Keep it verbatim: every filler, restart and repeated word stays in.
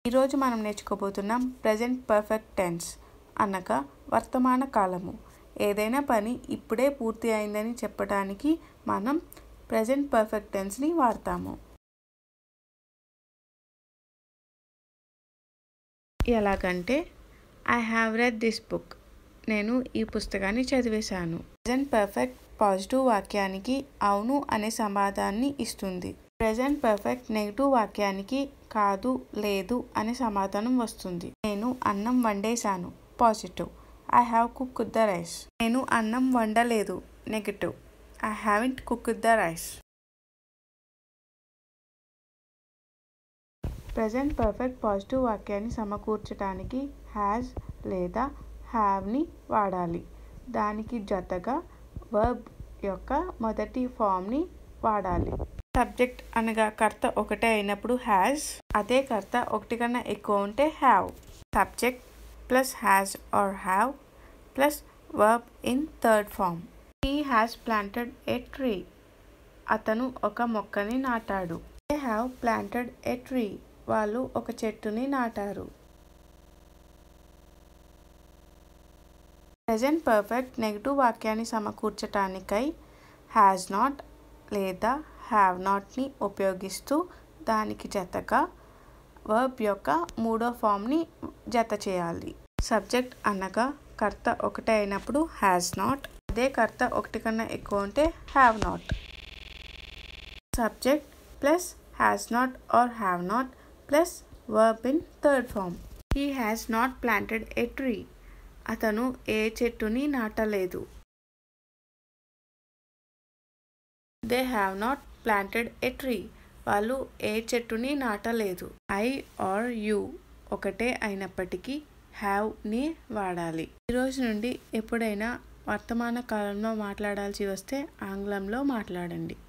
ఈరోజు మనం నేర్చుకోబోతున్నాం present perfect tense అనగా వర్తమాన కాలము. ఏదైనా పని ఇప్పుడే పూర్తి అయిందని చెప్పడానికి మనం ప్రెజెంట్ పర్ఫెక్ట్ టెన్స్ని వాడతాము. ఎలాగంటే I have read this book, నేను ఈ పుస్తకాన్ని చదివేశాను. ప్రెజెంట్ పర్ఫెక్ట్ పాజిటివ్ వాక్యానికి అవును అనే సమాధానాన్ని ఇస్తుంది. ప్రెజెంట్ పర్ఫెక్ట్ నెగిటివ్ వాక్యానికి కాదు, లేదు అనే సమాధానం వస్తుంది. నేను అన్నం వండేశాను positive, I have cooked the rice. నేను అన్నం వండలేదు negative, I haven't cooked the rice. Present perfect positive వాక్యాన్ని సమకూర్చడానికి హ్యాజ్ లేదా హ్యావ్ని వాడాలి. దానికి జతగా వర్బ్ యొక్క మొదటి ఫామ్ని వాడాలి. సబ్జెక్ట్ అనగా కర్త ఒకటే అయినప్పుడు హ్యాజ్, అదే కర్త ఒకటి కన్నా ఎక్కువ ఉంటే have. Subject plus has or have plus verb in third form. He has planted a tree, అతను ఒక మొక్కని నాటాడు. They have planted a tree, వాళ్ళు ఒక చెట్టుని నాటారు. ప్రెజెంట్ పర్ఫెక్ట్ నెగిటివ్ వాక్యాన్ని సమకూర్చటానికై హ్యాజ్ నాట్ లేదా హ్యావ్ నాట్ని ఉపయోగిస్తూ దానికి జతగా వర్బ్ యొక్క మూడో ఫామ్ని జత చేయాలి. సబ్జెక్ట్ అనగా కర్త ఒకటే అయినప్పుడు హ్యాజ్ నాట్, అదే కర్త ఒకటి కన్నా ఎక్కువ ఉంటే have not. Subject plus has not or have not plus verb in third form. He has not planted a tree, అతను ఏ చెట్టుని నాటలేదు. They have not planted a tree, వాళ్ళు ఏ చెట్టుని నాటలేదు. ఐ ఆర్ యు ఒకటే అయినప్పటికీ హ్యావ్ని వాడాలి. ఈరోజు నుండి ఎప్పుడైనా వర్తమాన కాలంలో మాట్లాడాల్సి వస్తే ఆంగ్లంలో మాట్లాడండి.